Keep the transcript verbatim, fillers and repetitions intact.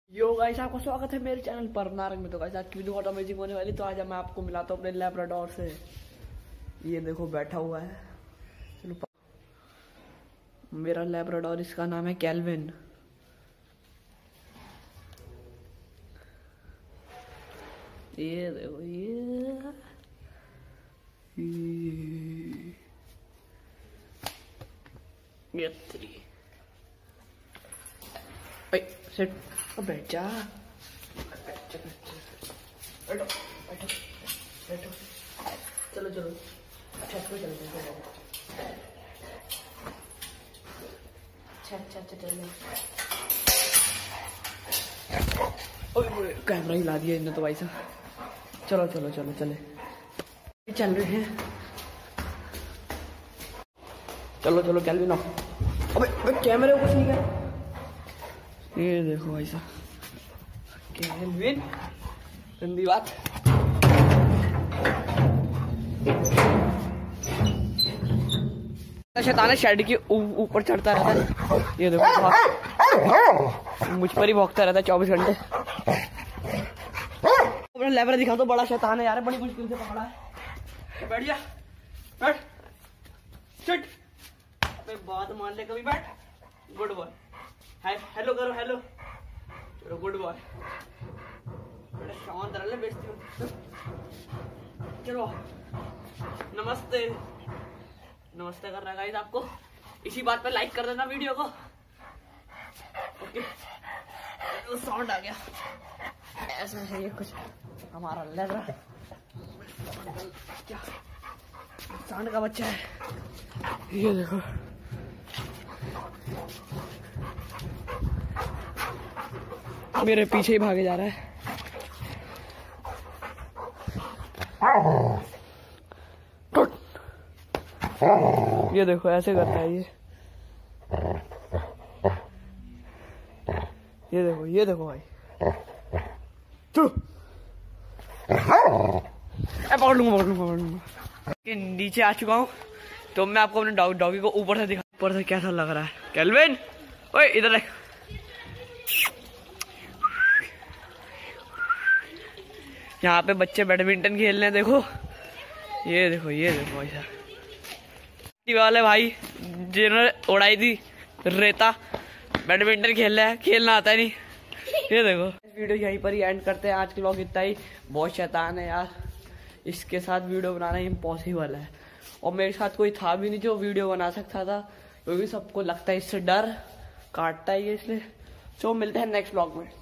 Yo guys, आपका स्वागत है मेरे चैनल पर नारंग में। तो गाइस आज की वीडियो बहुत अमेजिंग होने वाली। तो आज मैं आपको मिलाता हूँ अपने लैब्राडोर से। ये देखो बैठा हुआ है। चलो, मेरा लैब्राडोर, इसका नाम है कैल्विन। ये देखो ये ये थ्री सेट बैठ जा, बैठो बैठो बैठो, चलो चलो छत पे चलते हैं। अच्छा अच्छा अच्छा चलो। ओए कैमरा ही ला दिया इन्होंने तो भाई साहब। चलो चलो चलो चले चल रहे हैं। चलो चलो कैल्विन। अबे अबे कैमरे को कुछ नहीं कर। ये देखो भाई साहब कैल्विन, गंदी बात। शैतान शेड के ऊपर चढ़ता रहता है। ये देखो मुझ पर ही भौंकता रहता है चौबीस घंटे। अपना लेबर दिखा तो, बड़ा शैतान है यार, बड़ी मुश्किल से पकड़ा है। बैठ जा, बैठ, शिट, बात मान ले कभी, बैठ। गुड बॉय, हेलो करो, हेलो, चलो गुड बॉय। बड़ा शांत रह ले, बेइज्जती हो। चलो नमस्ते, नमस्ते कर रहा है गाइस आपको। इसी बात पे लाइक कर देना वीडियो को। ओके, तो साउंड आ गया। ऐसा है ये कुछ हमारा लग रहा क्या सांड का बच्चा है। ये देखो मेरे पीछे ही भागे जा रहा है। ये देखो ऐसे करता है ये। ये देखो ये देखो भाई, पकड़ लूंगा पकड़ लूंगा पकड़ लूंगा। नीचे आ चुका हूँ तो मैं आपको अपने डॉग डॉगी को ऊपर से दिखा, ऊपर से कैसा लग रहा है। कैल्विन ओए इधर देख। यहाँ पे बच्चे बैडमिंटन खेल रहे हैं, देखो ये देखो ये देखो भाई साहब वाले भाई जिन्होंने उड़ाई थी रेता, बैडमिंटन खेल रहा है, खेलना आता है नहीं। ये देखो वीडियो यहीं पर ही एंड करते हैं। आज के व्लॉग इतना ही। बहुत शैतान है यार, इसके साथ वीडियो बनाना इम्पॉसिबल है। और मेरे साथ कोई था भी नहीं जो वीडियो बना सकता था, क्योंकि सबको लगता है इससे डर काटता है ये, इसलिए। तो मिलते हैं नेक्स्ट व्लॉग में।